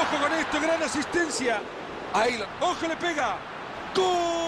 Ojo con esto, gran asistencia. Ahí lo... Ojo, le pega. ¡Gol!